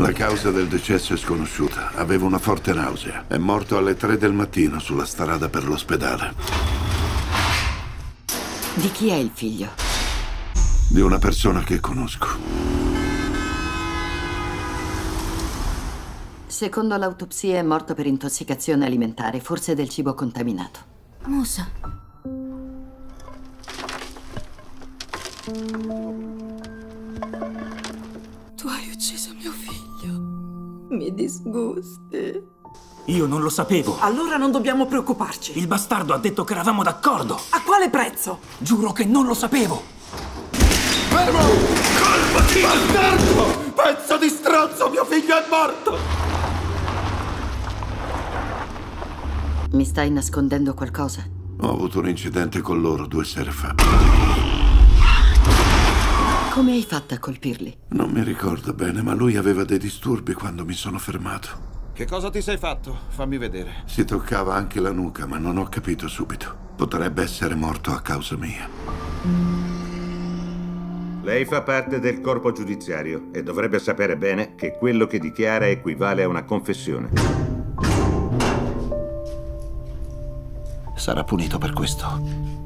La causa del decesso è sconosciuta. Aveva una forte nausea. È morto alle 3 del mattino sulla strada per l'ospedale. Di chi è il figlio? Di una persona che conosco. Secondo l'autopsia è morto per intossicazione alimentare, forse del cibo contaminato. Musa. Tu hai ucciso mio figlio. Mi disgusti. Io non lo sapevo. Allora non dobbiamo preoccuparci. Il bastardo ha detto che eravamo d'accordo. A quale prezzo? Giuro che non lo sapevo. Fermo! Colpati! Bastardo! Pezzo di stronzo! Mio figlio è morto! Mi stai nascondendo qualcosa? Ho avuto un incidente con loro 2 sere fa. Come hai fatto a colpirli? Non mi ricordo bene, ma lui aveva dei disturbi quando mi sono fermato. Che cosa ti sei fatto? Fammi vedere. Si toccava anche la nuca, ma non ho capito subito. Potrebbe essere morto a causa mia. Lei fa parte del corpo giudiziario e dovrebbe sapere bene che quello che dichiara equivale a una confessione. Sarà punito per questo.